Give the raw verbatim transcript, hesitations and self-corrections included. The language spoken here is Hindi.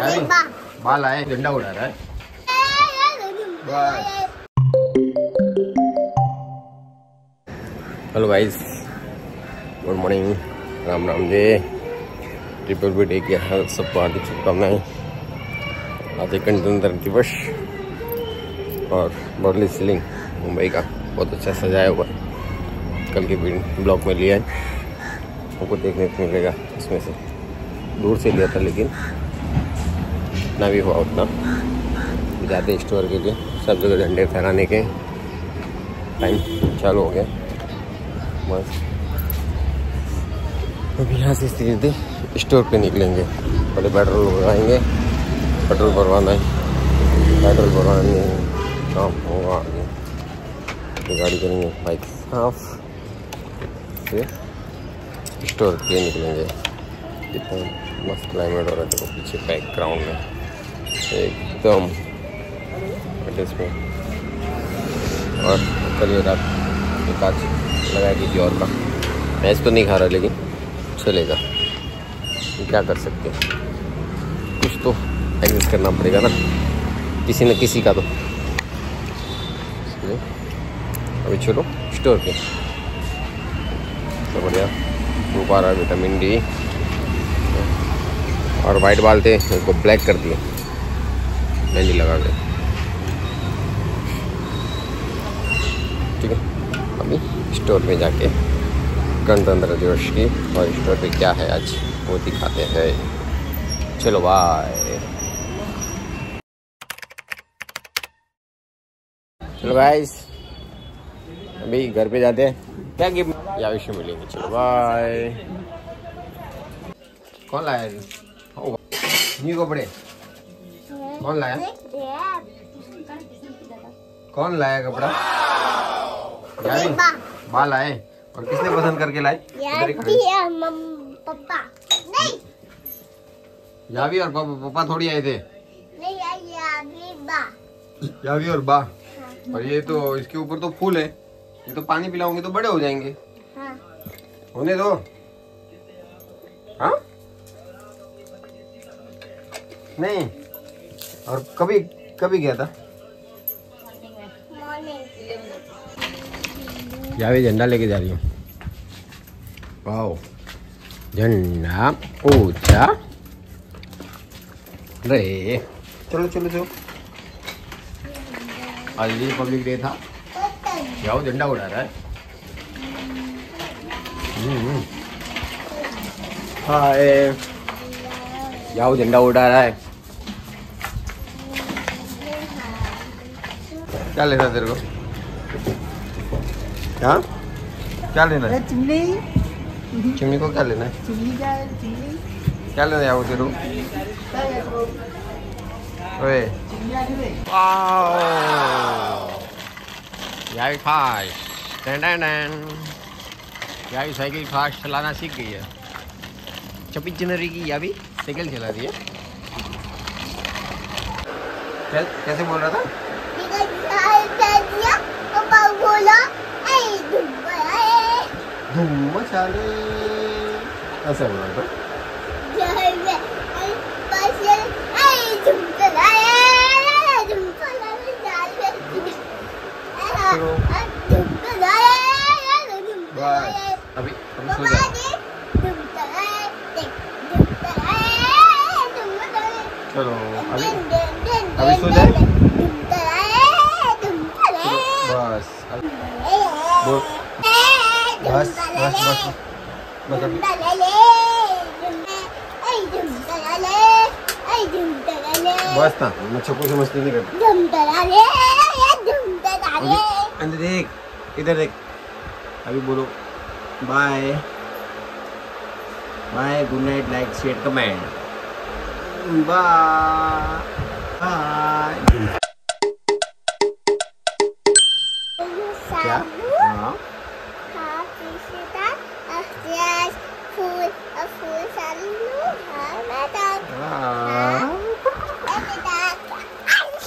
बाल आए, झंडा उड़ा रहा है। Hello guys, good morning, Ram Ram ji. Triple B day की सबको हार्दिक शुभकामनाएं। आज एक गणतंत्र दिवस और बर्ली सीलिंग मुंबई का बहुत अच्छा सजाया हुआ है। कल के ब्लॉग में लिया है, आपको देखने को मिलेगा। इसमें से दूर से लिया था, लेकिन ना भी हुआ उतना। जाते स्टोर के लिए सब जगह झंडे फहराने के टाइम चालू हो गया। बस अभी यहाँ से सीधे स्टोर पे निकलेंगे। पहले पेट्रोल भरवाएंगे, पेट्रोल भरवाना है, पेट्रोल भरवाने काम होगा आगे। तो गाड़ी करेंगे बाइक साफ, फिर स्टोर पे निकलेंगे। कितना मस्त क्लाइमेट हो रहा है, देखो पीछे बैकग्राउंड में एकदम में। और कल रात एक आज लगाया कि और का मैं इसको नहीं खा रहा, लेकिन चलेगा, क्या कर सकते हैं, कुछ तो एडजस्ट करना पड़ेगा ना, किसी न किसी का तो। इसलिए अभी चलो स्टोर पे। तो बढ़िया धूप आ रहा है, विटामिन डी और वाइट बाल थे, उनको ब्लैक कर दिए मेहंदी लगा के। ठीक है, अभी स्टोर में जाके गणतंत्र दिवस की और स्टोर पे क्या है आज वो दिखाते हैं। चलो बाय। चलो गाइस, अभी घर पे जाते हैं, क्या गिफ्ट या विषय मिलेंगे। चलो बाय। कौन लाया न्यू कपड़े? कौन लाया? कौन लाया कपड़ा? यावी बाल लाए। और किसने पसंद करके लाए? पापा नहीं, यावी और पापा, पापा थोड़ी आए थे। नहीं, यावी बा, यावी और बा। हाँ। और ये तो इसके ऊपर तो फूल है, ये तो पानी पिलाओगे तो बड़े हो जाएंगे। हाँ। होने दो। हाँ नहीं। और कभी कभी गया था? यावी झंडा लेके जा रही हूँ। वाओ, झंडा ऊंचा रे। चलो चलो चलो, आज रिपब्लिक डे था। याओ झंडा उड़ा रहा है। हाय, याओ झंडा उड़ा रहा है। क्या लेना तेरे को? क्या क्या लेना है? चिमनी। चिमनी को क्या लेना है? चिमनी का चिमनी क्या लेना है याओ तेरे को? ओए यावी फास्ट, टन टन टन। यावी साइकिल फास्ट चलाना सीख गई है। छब्बीस जनवरी की यावी साइकिल चला रही है। कैसे बोल रहा था? धूम मचाले, ऐसा बोल रहा था। अभी अभी सो जा। चलो अभी अभी सो जाए। बस बोल, बस बस बस बस अभी। बस ना, मैं छप्पू से मस्ती नहीं करती। अंदर देख, इधर देख। अभी बोलो bye bye, good night, like share comment, bye bye. क्या? हाँ फूल फूल